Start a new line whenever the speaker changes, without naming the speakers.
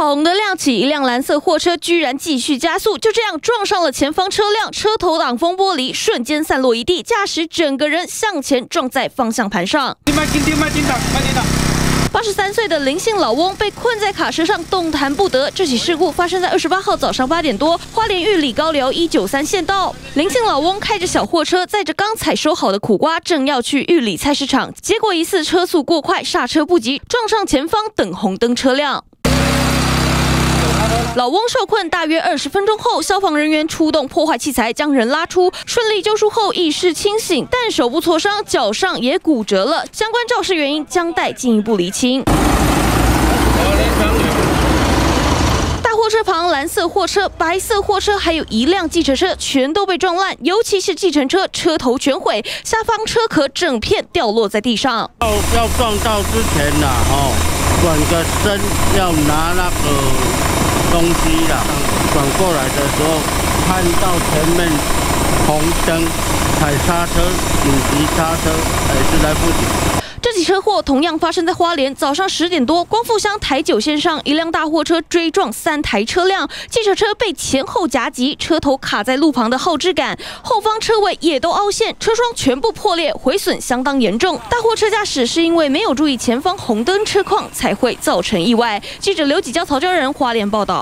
砰的亮起，一辆蓝色货车居然继续加速，就这样撞上了前方车辆，车头挡风玻璃瞬间散落一地，驾驶整个人向前撞在方向盘上。83岁的林姓老翁被困在卡车上，动弹不得。这起事故发生在28号早上8点多，花莲玉里高寮193县道。林姓老翁开着小货车，载着刚采收好的苦瓜，正要去玉里菜市场，结果疑似车速过快，刹车不及，撞上前方等红灯车辆。老翁受困大约20分钟后，消防人员出动破坏器材将人拉出，顺利救出后意识清醒，但手部挫伤，脚上也骨折了。相关肇事原因将待进一步厘清。大货车旁，蓝色货车、白色货车，还有一辆计程车，全都被撞烂，尤其是计程车，车头全毁，下方车壳整片掉落在地上。
要撞到之前啦，转个身要拿那个东西啦，转过来的时候看到前面红灯，踩刹车，紧急刹车，还是来不及。
这起车祸同样发生在花莲，早上10点多，光复乡台9线上，一辆大货车追撞3台车辆，计程车被前后夹击，车头卡在路旁的后支杆，后方车尾也都凹陷，车窗全部破裂，毁损相当严重。大货车驾驶是因为没有注意前方红灯车况，才会造成意外。记者刘启娇、曹昭仁花莲报道。